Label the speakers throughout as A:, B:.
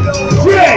A: 3,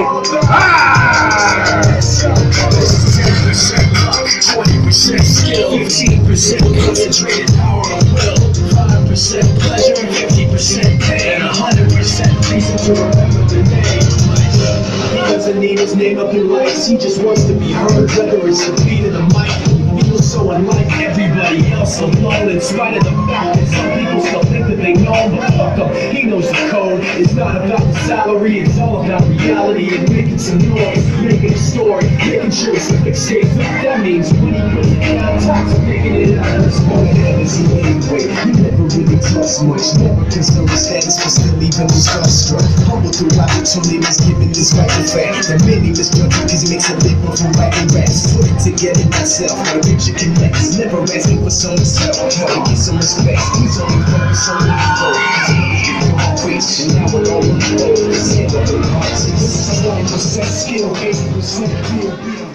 B: 20% skill, 15% concentrated power of will, 5% pleasure, 50% pain, 100% reason to remember the name. He doesn't need his name up in lights, he just wants to be heard, whether it's the beat of the mic. He feels so unlike everybody else, alone, in spite of the fact that some people still think that they know him, but fuck him, he knows the code. It's not about the salary, it's all about reality and making some noise, making a story, making sure it's a mixtape. That means when he puts it down, talks of making it out of this moment. Is he anyway? You never really trust much, never concerned with status, but still even was starstruck. Humble through opportunities, given this right and fact. That many misjudge him because he makes a living from writing raps. Put it together myself, my picture connects. Never asking for some self, try to get some respect. He's only focused on the ego. And now we're all on the road. This is 20% skill, 80% feel.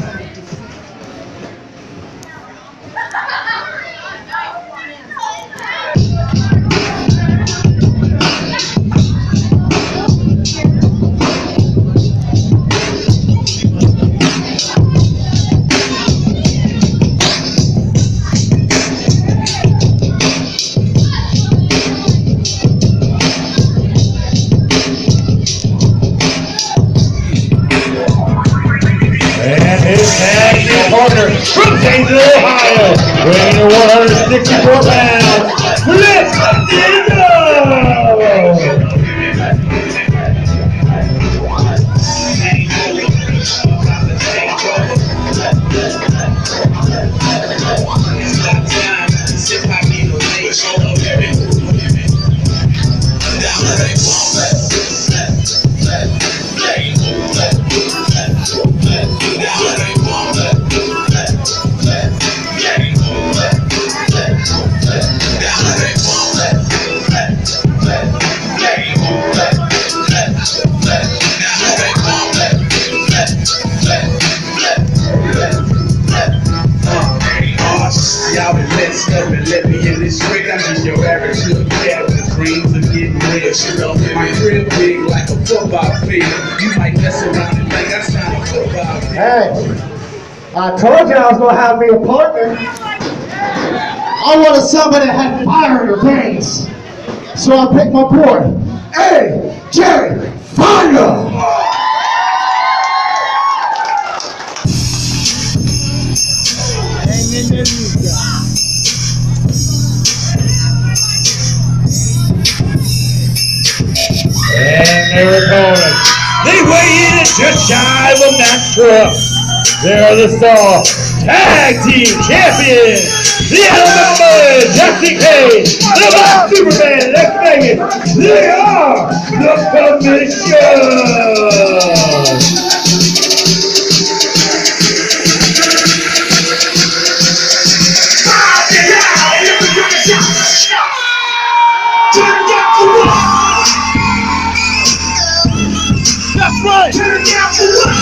A: Partner from Zanesville, Ohio, weighing 164 pounds, Flip Dino!
C: Y'all been messed up and let me in this trick. I'm just your average little cat with dreams of getting rich. My crib big like a football field. You might mess around and think that's not a football field.
D: Hey, I told you I was gonna have me a partner. I wanted somebody that had fire in their veins. So I picked my boy, AJ Fire!
A: And their opponent, they weigh in at just shy of a max truck. They are the Star Tag Team Champions, the Alabama Justin Cage, the Black Superman, X Vegas. They are the Commission.
B: That's right! Turn down for what?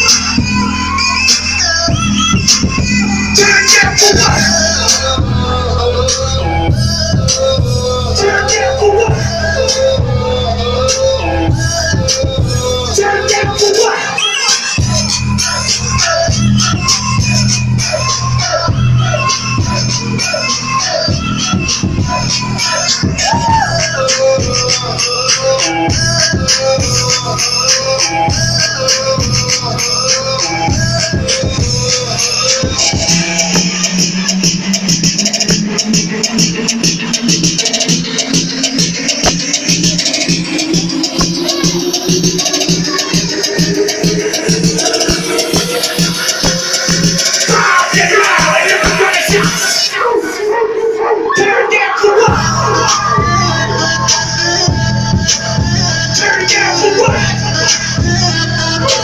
B: Turn down for what? Turn down for what? Turn down for what?